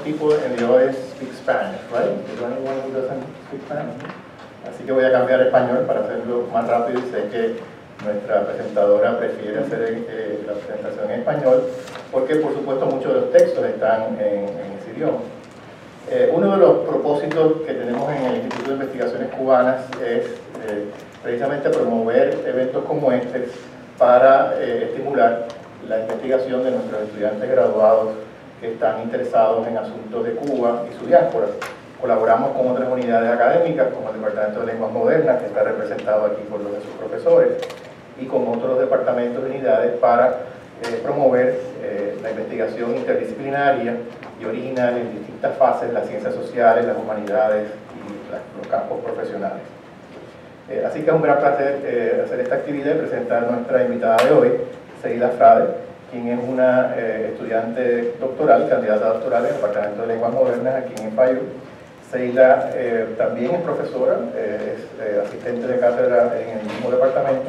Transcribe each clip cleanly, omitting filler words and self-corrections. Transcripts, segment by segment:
people in the audience speak Spanish, right? Is there anyone who doesn't speak Spanish? Así que voy a cambiar a español para hacerlo más rápido, y sé que nuestra presentadora prefiere hacer la presentación en español, porque por supuesto muchos de los textos están en ese idioma. Uno de los propósitos que tenemos en el Instituto de Investigaciones Cubanas es precisamente promover eventos como este para estimular la investigación de nuestros estudiantes graduados que están interesados en asuntos de Cuba y su diáspora. Colaboramos con otras unidades académicas, como el Departamento de Lenguas Modernas, que está representado aquí por los de sus profesores, y con otros departamentos y unidades para promover la investigación interdisciplinaria y original en distintas fases, las ciencias sociales, las humanidades y los campos profesionales. Así que es un gran placer hacer esta actividad y presentar a nuestra invitada de hoy, Seila Frade, quien es una estudiante doctoral, candidata doctoral en el Departamento de Lenguas Modernas aquí en FIU. Seila también es profesora, es asistente de cátedra en el mismo departamento.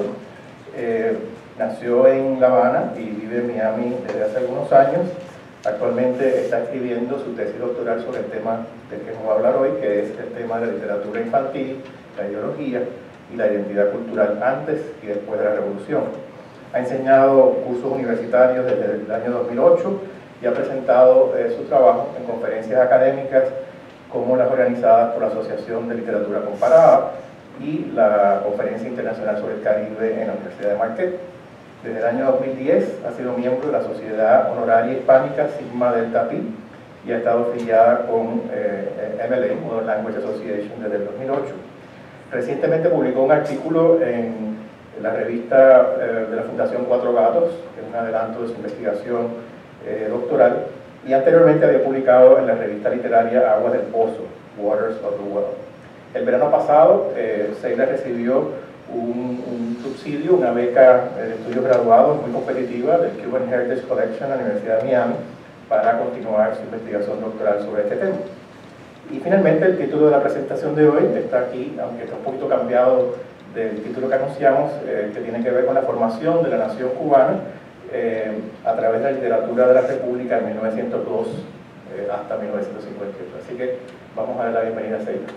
Nació en La Habana y vive en Miami desde hace algunos años. Actualmente está escribiendo su tesis doctoral sobre el tema del que nos va a hablar hoy, que es el tema de la literatura infantil, la ideología y la identidad cultural antes y después de la Revolución. Ha enseñado cursos universitarios desde el año 2008 y ha presentado su trabajo en conferencias académicas como las organizadas por la Asociación de Literatura Comparada y la Conferencia Internacional sobre el Caribe en la Universidad de Marquette. Desde el año 2010 ha sido miembro de la Sociedad Honoraria Hispánica Sigma Delta Pi y ha estado afiliada con MLA, Modern Language Association, desde el 2008. Recientemente publicó un artículo en la revista de la Fundación Cuatro Gatos, que es un adelanto de su investigación doctoral, y anteriormente había publicado en la revista literaria Aguas del Pozo, Waters of the Well. El verano pasado, Seila recibió un subsidio, una beca de estudios graduados muy competitiva del Cuban Heritage Collection de la Universidad de Miami para continuar su investigación doctoral sobre este tema. Y finalmente el título de la presentación de hoy está aquí, aunque está un poquito cambiado del título que anunciamos, que tiene que ver con la formación de la nación cubana a través de la literatura de la República en 1902 hasta 1958. Así que vamos a dar la bienvenida a Seila.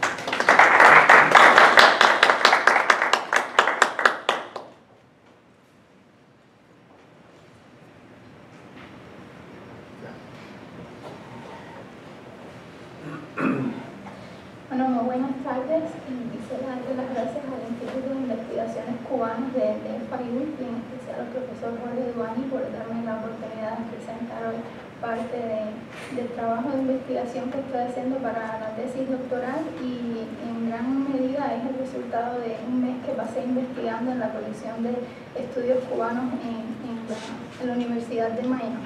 Bueno, muy buenas tardes. Quisiera darle las gracias al Instituto de Investigaciones Cubanas de FIU y en especial al profesor Jorge Duani por darme la oportunidad de presentar hoy parte del trabajo de investigación que estoy haciendo para la tesis doctoral, y en gran medida es el resultado de un mes que pasé investigando en la colección de estudios cubanos en la Universidad de Miami.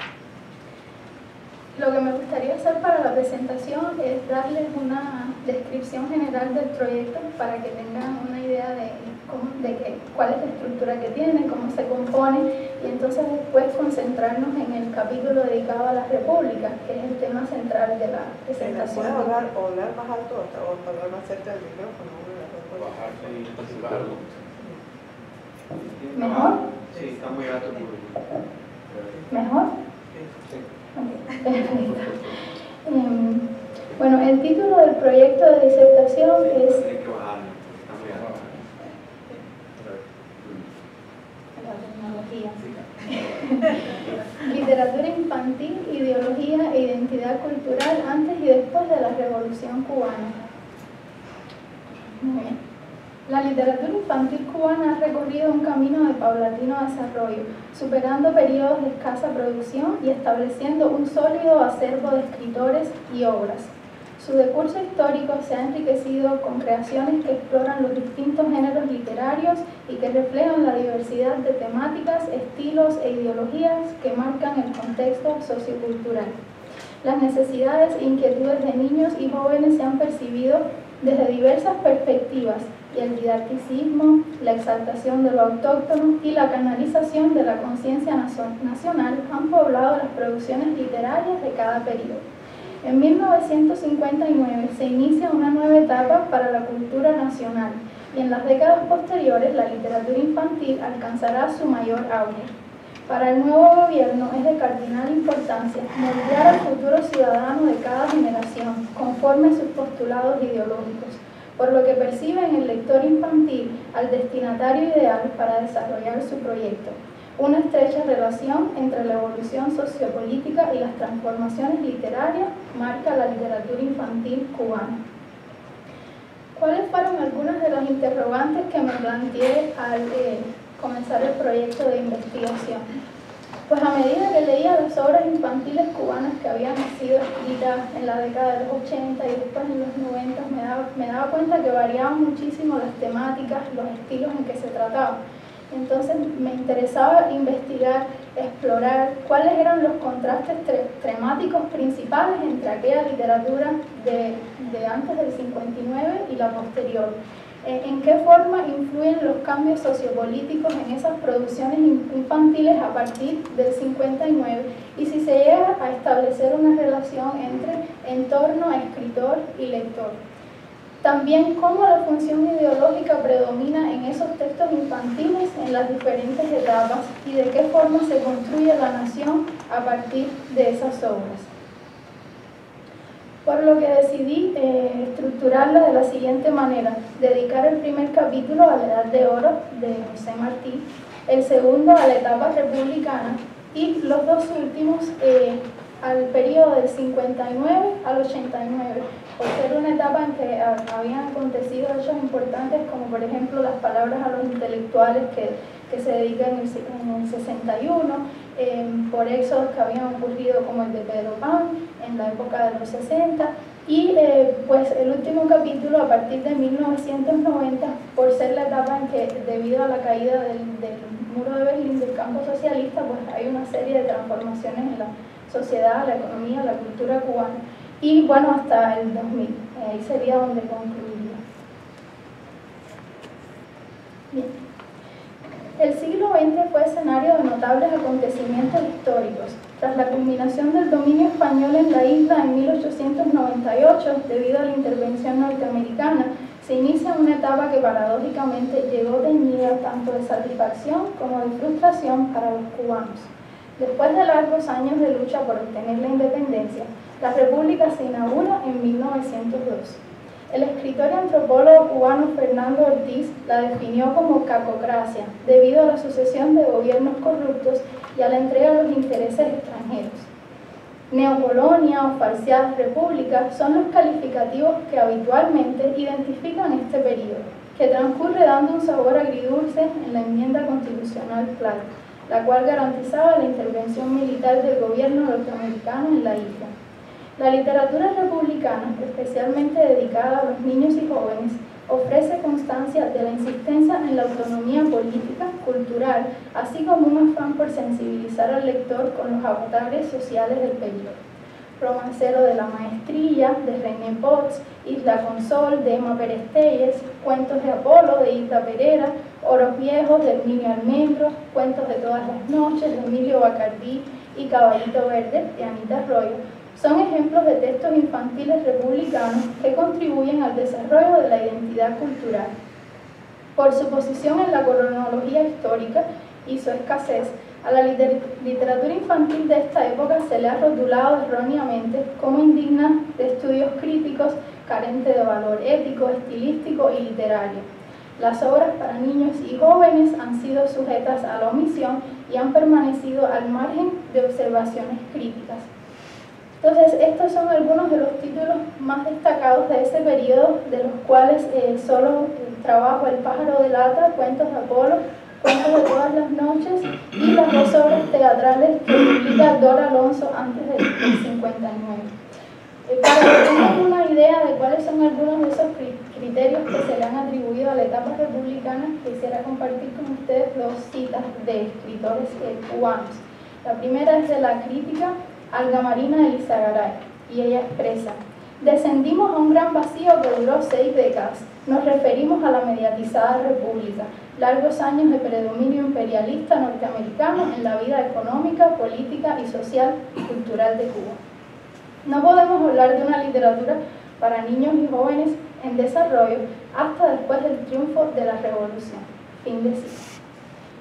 Lo que me gustaría hacer para la presentación es darles una descripción general del proyecto para que tengan una idea de cuál es la estructura que tiene, cómo se compone, y entonces después concentrarnos en el capítulo dedicado a la República, que es el tema central de la presentación. ¿Puedes hablar más alto o hablar más cerca del micrófono? ¿Mejor? Sí, está muy alto. ¿Mejor? Sí. Okay, perfecto. Bueno, el título del proyecto de disertación es... Tiene que bajarlo, está muy alto. La tecnología. Literatura infantil, ideología e identidad cultural antes y después de la Revolución Cubana. Muy bien. La literatura infantil cubana ha recorrido un camino de paulatino desarrollo, superando periodos de escasa producción y estableciendo un sólido acervo de escritores y obras. Su decurso histórico se ha enriquecido con creaciones que exploran los distintos géneros literarios y que reflejan la diversidad de temáticas, estilos e ideologías que marcan el contexto sociocultural. Las necesidades e inquietudes de niños y jóvenes se han percibido desde diversas perspectivas, y el didacticismo, la exaltación de lo autóctono y la canalización de la conciencia nacional han poblado las producciones literarias de cada periodo. En 1959 se inicia una nueva etapa para la cultura nacional, y en las décadas posteriores la literatura infantil alcanzará su mayor auge. Para el nuevo gobierno es de cardinal importancia moldear al futuro ciudadano de cada generación conforme a sus postulados ideológicos, por lo que percibe en el lector infantil al destinatario ideal para desarrollar su proyecto. Una estrecha relación entre la evolución sociopolítica y las transformaciones literarias marca la literatura infantil cubana. ¿Cuáles fueron algunas de las interrogantes que me planteé al comenzar el proyecto de investigación? Pues a medida que leía las obras infantiles cubanas que habían sido escritas en la década de los 80 y después en los 90, me daba cuenta que variaban muchísimo las temáticas, los estilos en que se trataban. Entonces me interesaba investigar, explorar cuáles eran los contrastes temáticos principales entre aquella literatura de antes del 59 y la posterior. En qué forma influyen los cambios sociopolíticos en esas producciones infantiles a partir del 59 y si se llega a establecer una relación entre entorno, escritor y lector. También cómo la función ideológica predomina en esos textos infantiles en las diferentes etapas y de qué forma se construye la nación a partir de esas obras. Por lo que decidí estructurarla de la siguiente manera: dedicar el primer capítulo a la Edad de Oro de José Martí, el segundo a la etapa republicana y los dos últimos al periodo del 59 al 89, por ser una etapa en que habían acontecido hechos importantes como por ejemplo las palabras a los intelectuales que se dedican en el 61, por éxodos que habían ocurrido como el de Pedro Pan en la época de los 60 y pues el último capítulo a partir de 1990 por ser la etapa en que debido a la caída del muro de Berlín del campo socialista pues hay una serie de transformaciones en la sociedad, la economía, la cultura cubana y bueno hasta el 2000, ahí sería donde concluiría. Bien. El siglo XX fue escenario de notables acontecimientos históricos. Tras la culminación del dominio español en la isla en 1898, debido a la intervención norteamericana, se inicia una etapa que paradójicamente llegó teñida tanto de satisfacción como de frustración para los cubanos. Después de largos años de lucha por obtener la independencia, la República se inaugura en 1902. El escritor y antropólogo cubano Fernando Ortiz la definió como cacocracia, debido a la sucesión de gobiernos corruptos y a la entrega de los intereses extranjeros. Neocolonia o falseada república son los calificativos que habitualmente identifican este periodo, que transcurre dando un sabor agridulce en la enmienda constitucional Clark, la cual garantizaba la intervención militar del gobierno norteamericano en la isla. La literatura republicana, especialmente dedicada a los niños y jóvenes, ofrece constancia de la insistencia en la autonomía política, cultural, así como un afán por sensibilizar al lector con los avatares sociales del periodo. Romancero de la Maestrilla, de René Potts, Isla Consol, de Emma Pérez Telles, Cuentos de Apolo, de Hilda Perera, Oros Viejos, de Emilio Almendro, Cuentos de todas las noches, de Emilio Bacardí y Caballito Verde, de Anita Arroyo, son ejemplos de textos infantiles republicanos que contribuyen al desarrollo de la identidad cultural. Por su posición en la cronología histórica y su escasez, a la literatura infantil de esta época se le ha rotulado erróneamente como indigna de estudios críticos, carente de valor ético, estilístico y literario. Las obras para niños y jóvenes han sido sujetas a la omisión y han permanecido al margen de observaciones críticas. Entonces, estos son algunos de los títulos más destacados de ese periodo, de los cuales solo trabajo El pájaro de lata, Cuentos de Apolo, Cuentos de todas las noches y las dos obras teatrales que publica Dora Alonso antes del 59. Para que tengan una idea de cuáles son algunos de esos criterios que se le han atribuido a la etapa republicana, quisiera compartir con ustedes dos citas de escritores cubanos. La primera es de la crítica Alga Marina Elizagaray, y ella expresa: descendimos a un gran vacío que duró 6 décadas. Nos referimos a la mediatizada república, largos años de predominio imperialista norteamericano en la vida económica, política y social y cultural de Cuba. No podemos hablar de una literatura para niños y jóvenes en desarrollo hasta después del triunfo de la revolución. Fin de cita.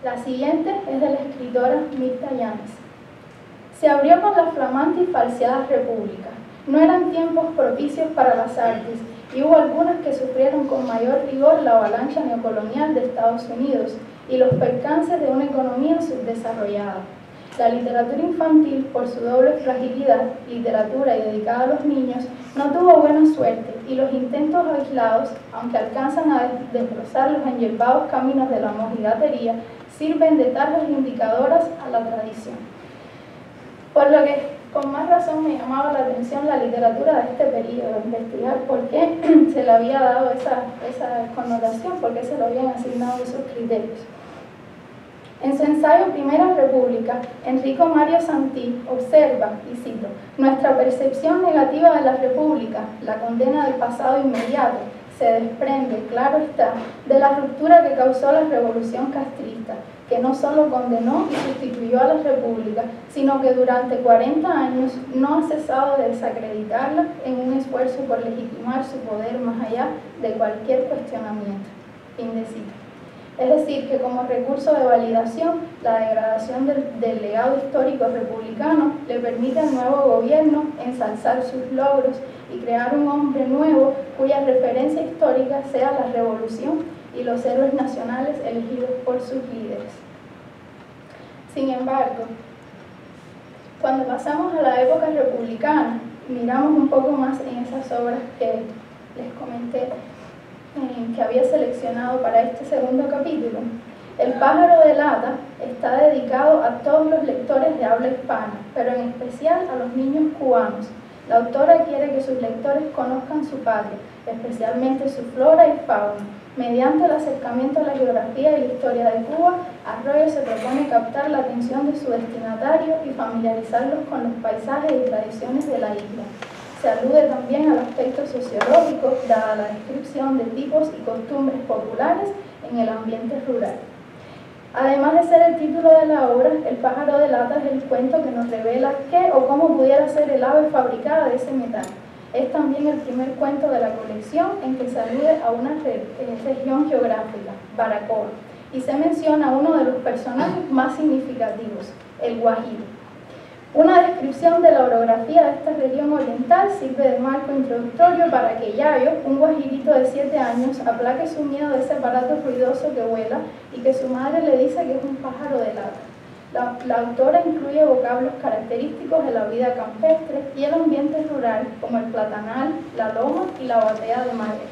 La siguiente es de la escritora Mirta Yáñez. Se abrió con la flamante y falseada República. No eran tiempos propicios para las artes, y hubo algunas que sufrieron con mayor rigor la avalancha neocolonial de Estados Unidos y los percances de una economía subdesarrollada. La literatura infantil, por su doble fragilidad, literatura y dedicada a los niños, no tuvo buena suerte, y los intentos aislados, aunque alcanzan a desbrozar los enhierbados caminos de la mojigatería, sirven de tablas indicadoras a la tradición. Por lo que con más razón me llamaba la atención la literatura de este periodo, investigar por qué se le había dado esa connotación, por qué se lo habían asignado esos criterios. En su ensayo Primera República, Enrico Mario Santí observa, y cito, nuestra percepción negativa de la República, la condena del pasado inmediato, se desprende, claro está, de la ruptura que causó la revolución castrista, que no solo condenó y sustituyó a la República, sino que durante 40 años no ha cesado de desacreditarla en un esfuerzo por legitimar su poder más allá de cualquier cuestionamiento. Fin de cita. Es decir, que como recurso de validación, la degradación del legado histórico republicano le permite al nuevo gobierno ensalzar sus logros y crear un hombre nuevo cuya referencia histórica sea la revolución y los héroes nacionales elegidos por sus líderes. Sin embargo, cuando pasamos a la época republicana, miramos un poco más en esas obras que les comenté, que había seleccionado para este segundo capítulo. El pájaro de lata está dedicado a todos los lectores de habla hispana, pero en especial a los niños cubanos. La autora quiere que sus lectores conozcan su patria, especialmente su flora y fauna. Mediante el acercamiento a la geografía y la historia de Cuba, Arroyo se propone captar la atención de su destinatario y familiarizarlos con los paisajes y tradiciones de la isla. Se alude también al aspecto sociológico, dada la descripción de tipos y costumbres populares en el ambiente rural. Además de ser el título de la obra, El pájaro de lata es el cuento que nos revela qué o cómo pudiera ser el ave fabricada de ese metal. Es también el primer cuento de la colección en que se alude a una región geográfica, Baracoa, y se menciona a uno de los personajes más significativos, el guajiro. Una descripción de la orografía de esta región oriental sirve de marco introductorio para que Yayo, un guajirito de 7 años, aplaque su miedo de ese aparato ruidoso que vuela y que su madre le dice que es un pájaro de lata. La autora incluye vocablos característicos de la vida campestre y el ambiente rural, como el platanal, la loma y la batea de madera.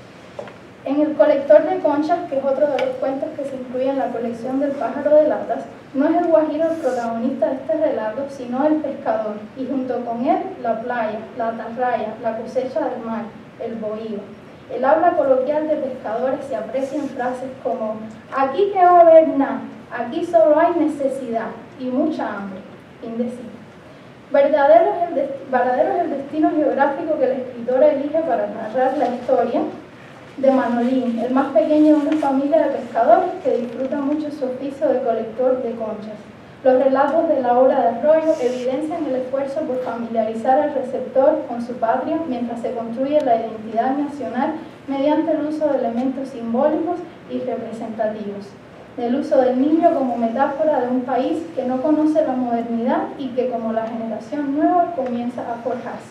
En El colector de conchas, que es otro de los cuentos que se incluye en la colección del pájaro de latas, no es el guajiro el protagonista de este relato, sino el pescador, y junto con él la playa, la atarraya, la cosecha del mar, el bohío. El habla coloquial de pescadores se aprecia en frases como «aquí que va a haber nada, aquí solo hay necesidad y mucha hambre». Fin de cita. Verdadero es el destino geográfico que la escritora elige para narrar la historia de Manolín, el más pequeño de una familia de pescadores que disfruta mucho su oficio de colector de conchas. Los relatos de la obra de Arroyo evidencian el esfuerzo por familiarizar al receptor con su patria mientras se construye la identidad nacional mediante el uso de elementos simbólicos y representativos, del uso del niño como metáfora de un país que no conoce la modernidad y que como la generación nueva comienza a forjarse.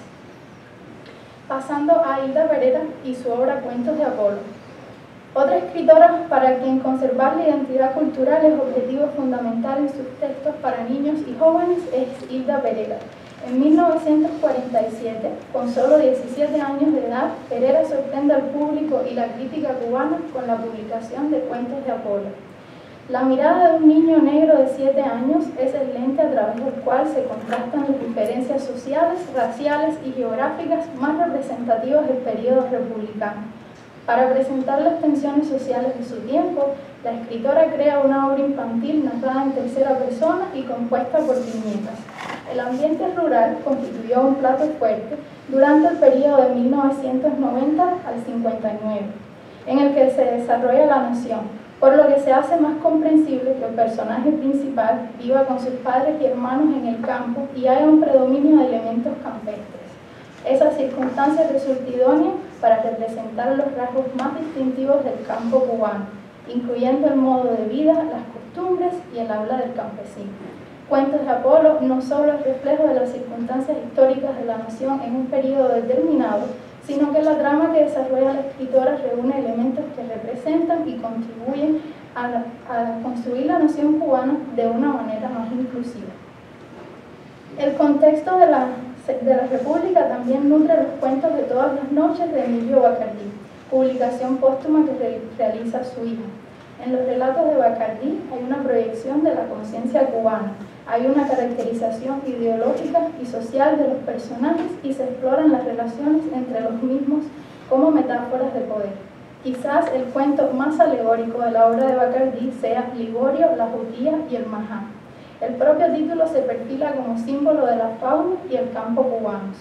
Pasando a Hilda Perera y su obra Cuentos de Apolo. Otra escritora para quien conservar la identidad cultural es objetivo fundamental en sus textos para niños y jóvenes es Hilda Perera. En 1947, con solo 17 años de edad, Perera sorprende al público y la crítica cubana con la publicación de Cuentos de Apolo. La mirada de un niño negro de 7 años es el lente a través del cual se contrastan las diferencias sociales, raciales y geográficas más representativas del periodo republicano. Para presentar las tensiones sociales de su tiempo, la escritora crea una obra infantil narrada en tercera persona y compuesta por viñetas. El ambiente rural constituyó un plato fuerte durante el periodo de 1990 al 59, en el que se desarrolla la nación, por lo que se hace más comprensible que el personaje principal viva con sus padres y hermanos en el campo y haya un predominio de elementos campestres. Esa circunstancia resulta idónea para representar los rasgos más distintivos del campo cubano, incluyendo el modo de vida, las costumbres costumbres y el habla del campesino. Cuentos de Apolo no solo es reflejo de las circunstancias históricas de la nación en un periodo determinado, sino que la trama que desarrolla la escritora reúne elementos que representan y contribuyen a construir la nación cubana de una manera más inclusiva. El contexto de la República también nutre los cuentos de todas las noches de Emilio Bacardí, publicación póstuma que realiza su hija. En los relatos de Bacardí hay una proyección de la conciencia cubana, hay una caracterización ideológica y social de los personajes y se exploran las relaciones entre los mismos como metáforas de poder. Quizás el cuento más alegórico de la obra de Bacardí sea Liborio, la Jutía y el Majá. El propio título se perfila como símbolo de la fauna y el campo cubanos,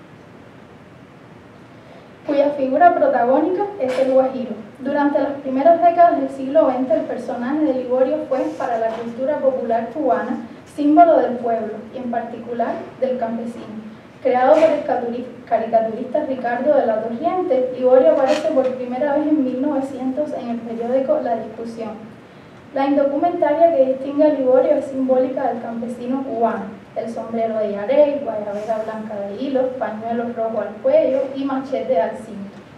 cuya figura protagónica es el guajiro. Durante las primeras décadas del siglo XX, el personaje de Liborio fue, para la cultura popular cubana, símbolo del pueblo y en particular del campesino. Creado por el caricaturista Ricardo de la Torriente, Liborio aparece por primera vez en 1900 en el periódico La Discusión. La indumentaria que distingue a Liborio es simbólica del campesino cubano: el sombrero de yarey, guayabera blanca de hilo, pañuelo rojo al cuello y machete al cinto.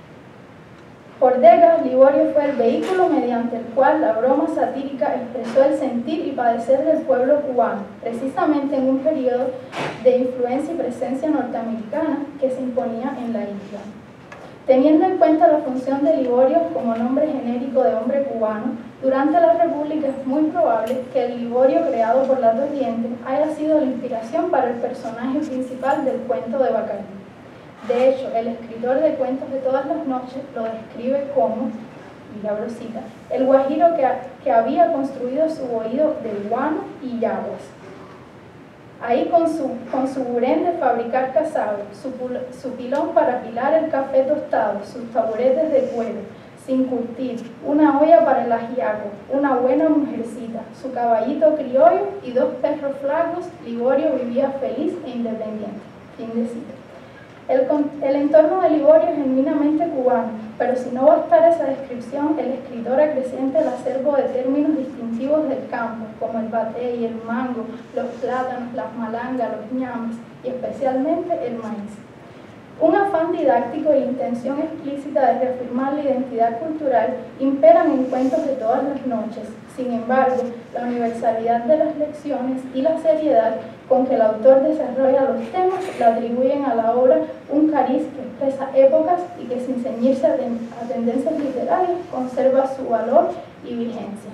Por décadas, Liborio fue el vehículo mediante el cual la broma satírica expresó el sentir y padecer del pueblo cubano, precisamente en un periodo de influencia y presencia norteamericana que se imponía en la isla. Teniendo en cuenta la función de Liborio como nombre genérico de hombre cubano, durante la República es muy probable que el Liborio creado por la Torriente haya sido la inspiración para el personaje principal del cuento de Bacardí. De hecho, el escritor de Cuentos de todas las noches lo describe como, y abro cita, el guajiro que había construido su oído de guano y yaguas. Ahí con su burén de fabricar casado, su pilón para pilar el café tostado, sus taburetes de cuero, sin curtir, una olla para el ajiaco, una buena mujercita, su caballito criollo y 2 perros flacos, Liborio vivía feliz e independiente. Fin de cita. El entorno de Liborio es genuinamente cubano, pero si no bastara esa descripción, el escritor acrecienta el acervo de términos distintivos del campo, como el batey, el mango, los plátanos, las malangas, los ñames y especialmente el maíz. Un afán didáctico e intención explícita de reafirmar la identidad cultural imperan en Cuentos de todas las noches. Sin embargo, la universalidad de las lecciones y la seriedad con que el autor desarrolla los temas le atribuyen a la obra un cariz que expresa épocas y que, sin ceñirse a tendencias literarias, conserva su valor y vigencia.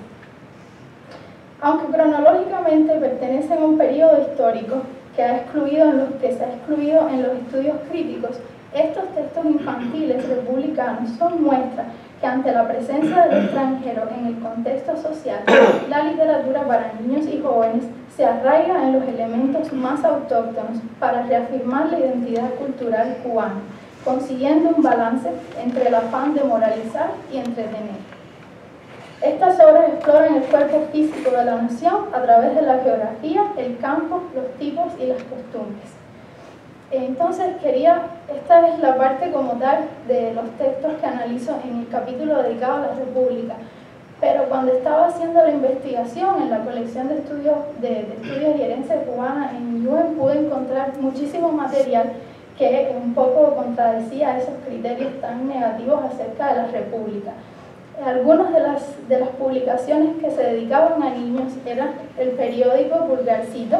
Aunque cronológicamente pertenecen a un periodo histórico que se ha excluido en los estudios críticos, estos textos infantiles republicanos son muestra que ante la presencia del extranjero en el contexto social, la literatura para niños y jóvenes se arraiga en los elementos más autóctonos para reafirmar la identidad cultural cubana, consiguiendo un balance entre el afán de moralizar y entretener. Estas obras exploran el cuerpo físico de la nación a través de la geografía, el campo, los tipos y las costumbres. Entonces esta es la parte como tal de los textos que analizo en el capítulo dedicado a la República. Pero cuando estaba haciendo la investigación en la colección de estudios y herencia cubana en UN, pude encontrar muchísimo material que un poco contradecía esos criterios tan negativos acerca de la República. Algunas de las publicaciones que se dedicaban a niños eran el periódico Pulgarcito.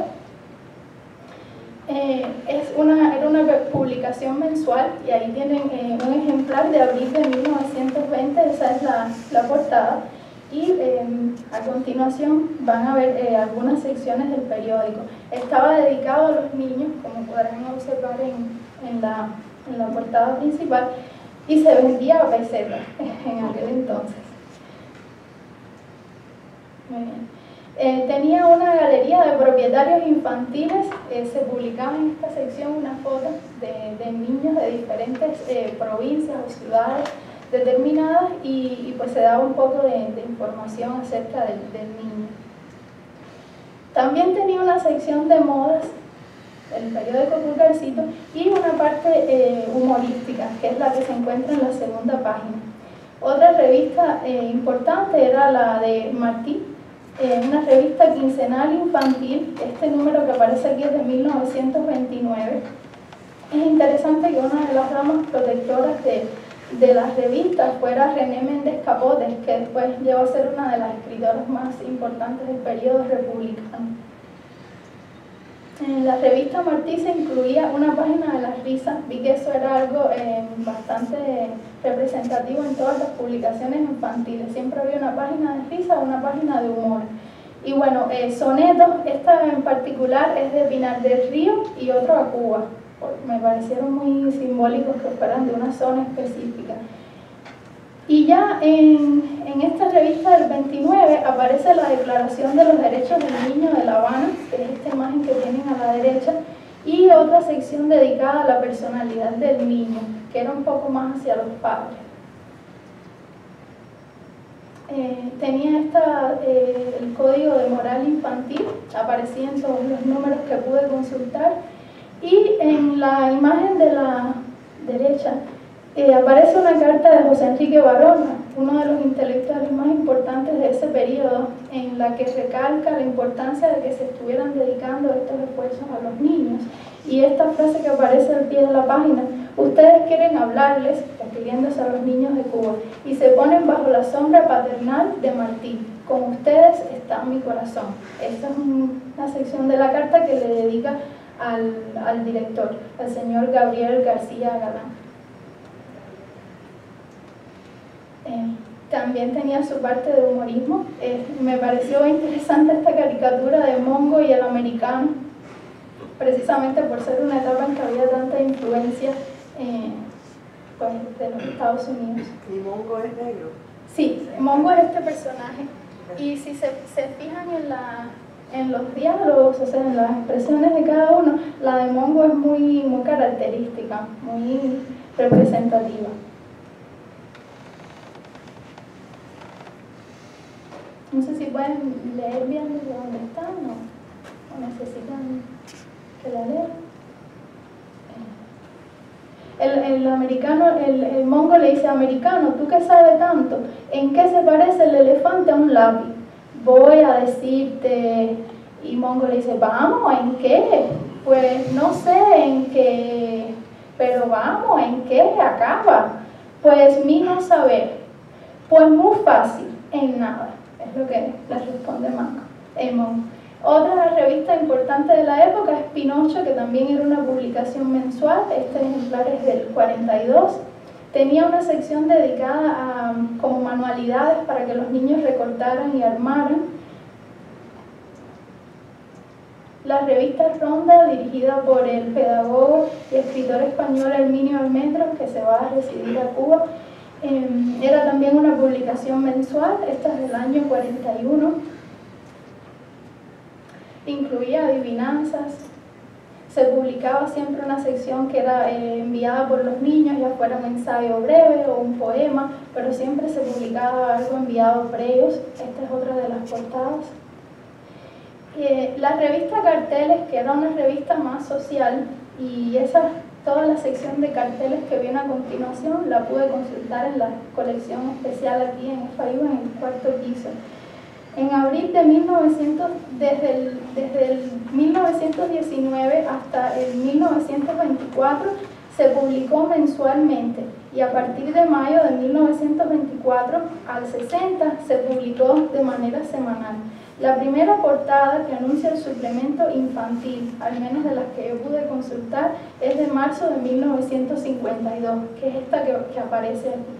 Era una publicación mensual y ahí tienen un ejemplar de abril de 1920, esa es la portada. Y a continuación van a ver algunas secciones del periódico. Estaba dedicado a los niños, como podrán observar en la portada principal, y se vendía a pesetas en aquel entonces. Muy bien. Tenía una galería de propietarios infantiles, se publicaba en esta sección una foto de niños de diferentes provincias o ciudades determinadas y pues se daba un poco de información acerca del niño. También tenía una sección de modas, el periódico Pulgarcito, y una parte humorística, que es la que se encuentra en la segunda página. Otra revista importante era la de Martí, una revista quincenal infantil. Este número que aparece aquí es de 1929. Es interesante que una de las ramas protectoras de las revistas fuera René Méndez Capotes, que después llegó a ser una de las escritoras más importantes del periodo republicano. En la revista Martí se incluía una página de las risas. Vi que eso era algo bastante representativo en todas las publicaciones infantiles. Siempre había una página de risa o una página de humor. Y bueno, sonetos, esta en particular es de Pinar del Río y otro a Cuba. Me parecieron muy simbólicos que fueran de una zona específica. Y ya en esta revista del 29 aparece la Declaración de los Derechos del Niño de La Habana, que es esta imagen que tienen a la derecha, y otra sección dedicada a la personalidad del niño, que era un poco más hacia los padres. Tenía el código de moral infantil, aparecía en todos los números que pude consultar, y en la imagen de la derecha aparece una carta de José Enrique Barona, uno de los intelectuales más importantes de ese periodo, en la que recalca la importancia de que se estuvieran dedicando estos esfuerzos a los niños. Y esta frase que aparece al pie de la página: ustedes quieren hablarles, refiriéndose a los niños de Cuba, y se ponen bajo la sombra paternal de Martí. Con ustedes está mi corazón. Esta es una sección de la carta que le dedica al director, al señor Gabriel García Galán. También tenía su parte de humorismo. Me pareció interesante esta caricatura de Mongo y el americano, precisamente por ser una etapa en que había tanta influencia pues, de los Estados Unidos. ¿Y Mongo es negro? Sí, Mongo es este personaje. Y si se fijan en los diálogos, o sea, en las expresiones de cada uno, la de Mongo es muy característica, muy representativa. No sé si pueden leer bien desde dónde están o necesitan que la lean. El americano, el mongo le dice: americano, ¿tú qué sabes tanto? ¿En qué se parece el elefante a un lápiz? Voy a decirte. Y Mongo le dice: vamos, ¿en qué? Pues no sé en qué, pero vamos, ¿en qué? Acaba. Pues mi no saber. Pues muy fácil, en nada. Es lo que le responde Mongo. Otra revista importante de la época es Pinocho, que también era una publicación mensual. Este ejemplar es del 42. Tenía una sección dedicada a como manualidades para que los niños recortaran y armaran. La revista Ronda, dirigida por el pedagogo y escritor español Herminio Almendros, que se va a residir a Cuba, era también una publicación mensual. Esta es del año 41. Incluía adivinanzas. Se publicaba siempre una sección que era enviada por los niños, ya fuera un ensayo breve o un poema, pero siempre se publicaba algo enviado por ellos. Esta es otra de las portadas. La revista Carteles, que era una revista más social, y toda la sección de carteles que viene a continuación la pude consultar en la colección especial aquí en FAIU, en el cuarto piso. En abril de desde el 1919 hasta el 1924 se publicó mensualmente, y a partir de mayo de 1924 al 60 se publicó de manera semanal. La primera portada que anuncia el suplemento infantil, al menos de las que yo pude consultar, es de marzo de 1952, que es esta que aparece aquí.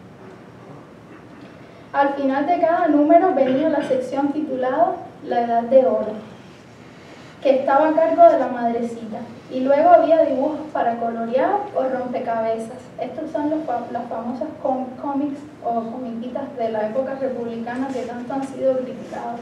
Al final de cada número venía la sección titulada La Edad de Oro, que estaba a cargo de la madrecita, y luego había dibujos para colorear o rompecabezas. Estos son las famosas cómics o comiquitas de la época republicana que tanto han sido criticados.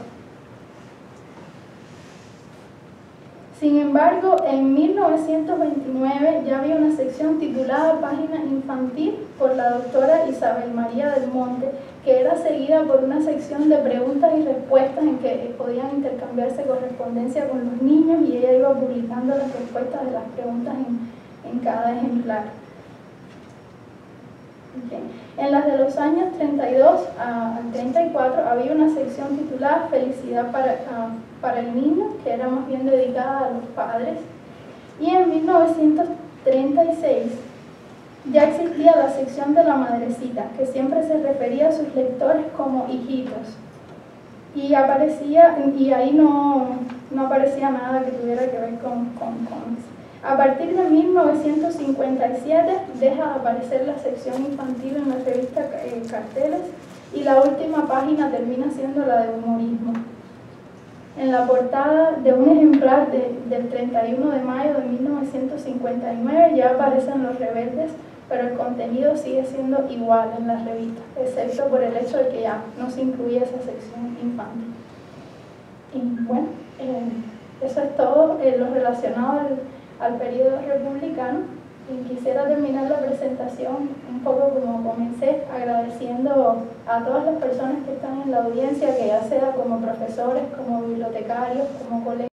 Sin embargo, en 1929 ya había una sección titulada Página Infantil por la doctora Isabel María del Monte, que era seguida por una sección de preguntas y respuestas en que podían intercambiarse correspondencia con los niños, y ella iba publicando las respuestas de las preguntas en cada ejemplar. Okay. En las de los años 32 al 34 había una sección titulada Felicidad para el niño, que era más bien dedicada a los padres. Y en 1936 ya existía la sección de la madrecita, que siempre se refería a sus lectores como hijitos. Y ahí no aparecía nada que tuviera que ver con cómics. A partir de 1957 deja de aparecer la sección infantil en la revista Carteles y la última página termina siendo la de humorismo. En la portada de un ejemplar del 31 de mayo de 1959 ya aparecen los rebeldes, pero el contenido sigue siendo igual en la revista, excepto por el hecho de que ya no se incluye esa sección infantil. Y bueno, eso es todo lo relacionado al periodo republicano. Y quisiera terminar la presentación un poco como comencé, agradeciendo a todas las personas que están en la audiencia, que ya sea como profesores, como bibliotecarios, como colegas.